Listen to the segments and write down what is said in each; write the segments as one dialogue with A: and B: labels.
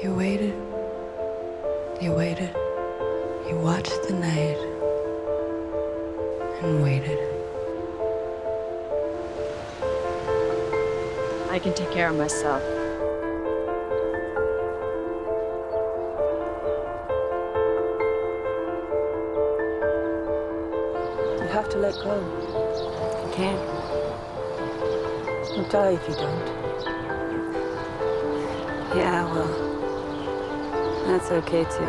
A: You waited. You waited. You watched the night and waited.
B: I can take care of myself.
C: You have to let go.
B: I can't.
C: You'll die if you don't.
B: Yeah, well, that's okay too.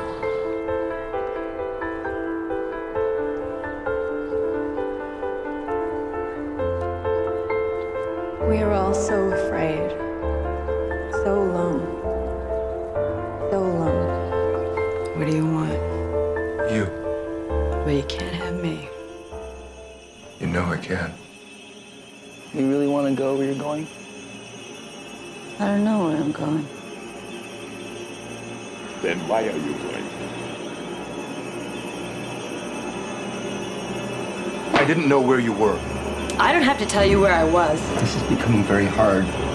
A: We are all so afraid. So alone. So alone. What do you want?
D: You.
A: Well, you can't have me.
D: You know I can.
C: You really want to go where you're going?
B: I don't know where I'm going.
E: Then why are you going?
D: I didn't know where you were.
B: I don't have to tell you where I was.
F: This is becoming very hard.